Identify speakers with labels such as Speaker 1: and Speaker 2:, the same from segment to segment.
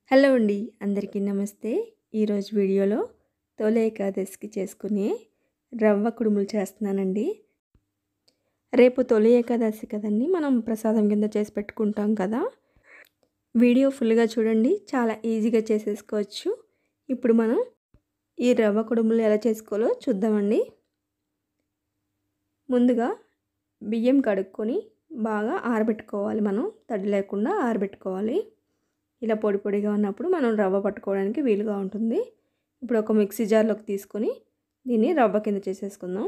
Speaker 1: Hello అండి, అందరికీ నమస్తే. ఈరోజు వీడియోలో తొలి ఏకాదశికి చేసుకునే రవ్వ కుడుములు చేస్తున్నానండి. రేపు తొలి ఏకాదశి కదండి, మనం ప్రసాదం కింద చేసి పెట్టుకుంటాం కదా. వీడియో ఫుల్గా చూడండి, చాలా ఈజీగా చేసేసుకోవచ్చు. ఇప్పుడు మనం ఈ రవ్వ కుడుములు ఎలా చేసుకోవాలో చూద్దామండి. ముందుగా బియ్యం కడుక్కొని బాగా ఆరబెట్టుకోవాలి. మనం తడి లేకుండా ఆరబెట్టుకోవాలి. ఇలా పొడి పొడిగా ఉన్నప్పుడు మనం రవ్వ పట్టుకోవడానికి వీలుగా ఉంటుంది. ఇప్పుడు ఒక మిక్సీ జార్లోకి తీసుకొని దీన్ని రవ్వ కింద చేసేసుకుందాం.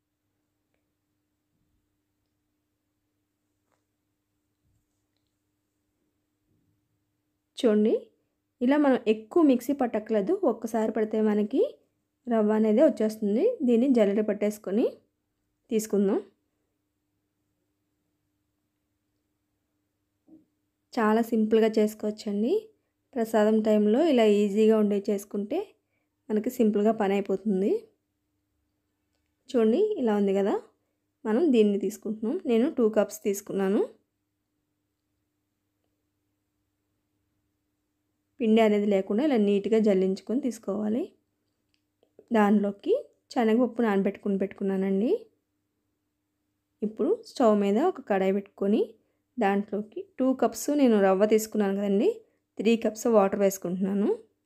Speaker 1: చూడండి, ఇలా మనం ఎక్కువ మిక్సీ పట్టక్కలేదు. ఒక్కసారి పడితే మనకి రవ్వ అనేది వచ్చేస్తుంది. దీన్ని జల్లెడ పట్టేసుకొని తీసుకుందాం. చాలా సింపుల్గా చేసుకోవచ్చండి. ప్రసాదం టైంలో ఇలా ఈజీగా ఉండే చేసుకుంటే మనకి సింపుల్గా పని అయిపోతుంది. చూడండి, ఇలా ఉంది కదా. మనం దీన్ని తీసుకుంటున్నాం. నేను 2 కప్స్ తీసుకున్నాను. పిండి అనేది లేకుండా ఇలా నీట్గా జల్లించుకొని తీసుకోవాలి. దానిలోకి శనగపప్పు పెట్టుకున్నానండి. ఇప్పుడు స్టవ్ మీద ఒక కడాయి పెట్టుకొని దాంట్లోకి 2 కప్స్ నేను రవ్వ తీసుకున్నాను కదండి, 3 కప్స్ వాటర్ వేసుకుంటున్నాను.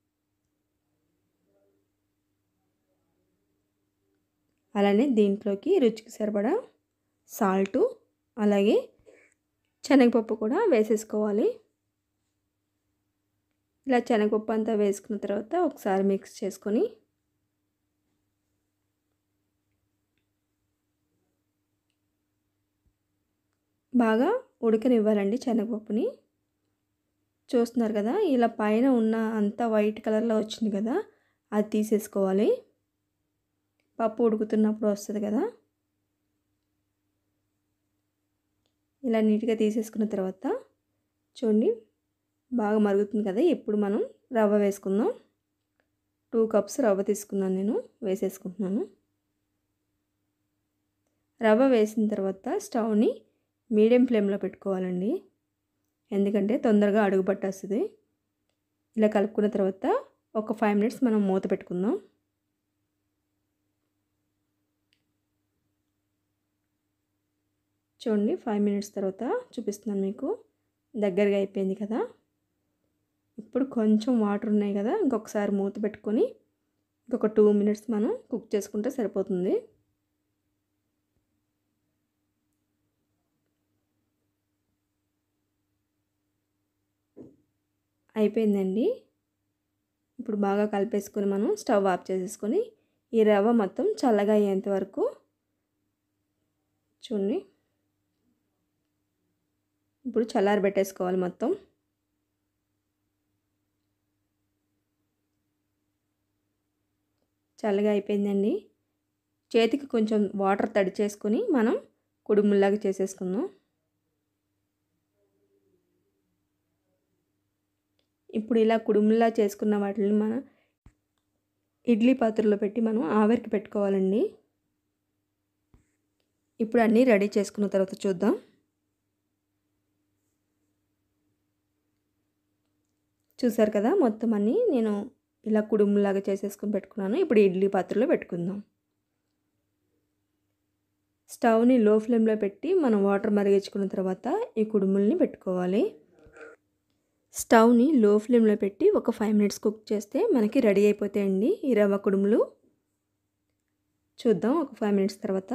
Speaker 1: అలానే దీంట్లోకి రుచికి సరిపడా సాల్టు, అలాగే శనగపప్పు కూడా వేసేసుకోవాలి. ఇలా శనగపప్పు అంతా వేసుకున్న తర్వాత ఒకసారి మిక్స్ చేసుకొని బాగా ఉడకనివ్వాలండి శనగపప్పుని. చూస్తున్నారు కదా, ఇలా పైన ఉన్న అంతా వైట్ కలర్లో వచ్చింది కదా, అది తీసేసుకోవాలి. పప్పు ఉడుకుతున్నప్పుడు వస్తుంది కదా, ఇలా నీట్గా తీసేసుకున్న తర్వాత చూడండి బాగా మరుగుతుంది కదా. ఇప్పుడు మనం రవ్వ వేసుకుందాం. 2 కప్స్ రవ్వ తీసుకున్నాను, నేను వేసేసుకుంటున్నాను. రవ్వ వేసిన తర్వాత స్టవ్ని మీడియం ఫ్లేమ్లో పెట్టుకోవాలండి, ఎందుకంటే తొందరగా అడుగు పట్టేస్తుంది. ఇలా కలుపుకున్న తర్వాత ఒక 5 మినిట్స్ మనం మూత పెట్టుకుందాం. చూడండి, 5 మినిట్స్ తర్వాత చూపిస్తున్నాను మీకు. దగ్గరగా అయిపోయింది కదా. ఇప్పుడు కొంచెం వాటర్ ఉన్నాయి కదా, ఇంకొకసారి మూత పెట్టుకొని ఇంకొక 2 మినిట్స్ మనం కుక్ చేసుకుంటే సరిపోతుంది. అయిపోయిందండి. ఇప్పుడు బాగా కలిపేసుకొని మనం స్టవ్ ఆఫ్ చేసేసుకొని ఈ రవ్వ మొత్తం చల్లగా అయ్యేంత వరకు చూడండి, ఇప్పుడు చల్లారి పెట్టేసుకోవాలి మొత్తం. చల్లగా అయిపోయిందండి. చేతికి కొంచెం వాటర్ తడి చేసుకొని మనం కుడుముల్లాగా చేసేసుకుందాం. ఇప్పుడు ఇలా కుడుముల్లా చేసుకున్న వాటిని మనం ఇడ్లీ పాత్రలో పెట్టి మనం ఆవిరికి పెట్టుకోవాలండి. ఇప్పుడు అన్నీ రెడీ చేసుకున్న తర్వాత చూద్దాం. చూసారు కదా, మొత్తం అన్నీ నేను ఇలా కుడుములాగా చేసేసుకుని పెట్టుకున్నాను. ఇప్పుడు ఇడ్లీ పాత్రలో పెట్టుకుందాం. స్టవ్ని లో ఫ్లేమ్లో పెట్టి మనం వాటర్ మరిగించుకున్న తర్వాత ఈ కుడుముల్ని పెట్టుకోవాలి. స్టవ్ని లో ఫ్లేమ్లో పెట్టి ఒక 5 మినిట్స్ కుక్ చేస్తే మనకి రెడీ అయిపోతాయండి ఈ రవ్వ కుడుములు. చూద్దాం ఒక 5 మినిట్స్ తర్వాత.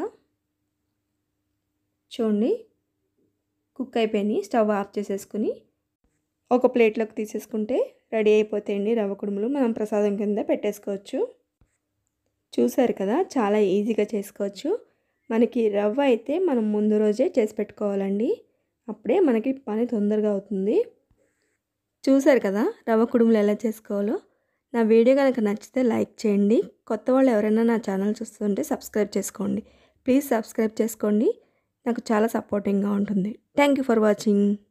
Speaker 1: చూడండి, కుక్ అయిపోయినాయి. స్టవ్ ఆఫ్ చేసేసుకుని ఒక ప్లేట్లోకి తీసేసుకుంటే రెడీ అయిపోతాయండి రవ్వ కుడుములు. మనం ప్రసాదం కింద పెట్టేసుకోవచ్చు. చూసారు కదా, చాలా ఈజీగా చేసుకోవచ్చు. మనకి రవ్వ అయితే మనం ముందు రోజే చేసి పెట్టుకోవాలండి, అప్పుడే మనకి పని తొందరగా అవుతుంది. చూసారు కదా రవ్వ కుడుములు ఎలా చేసుకోవాలో. నా వీడియో కనుక నచ్చితే లైక్ చేయండి. కొత్త వాళ్ళు ఎవరైనా నా ఛానల్ చూస్తుంటే సబ్స్క్రైబ్ చేసుకోండి. ప్లీజ్ సబ్స్క్రైబ్ చేసుకోండి, నాకు చాలా సపోర్టింగ్గా ఉంటుంది. Thank you for watching.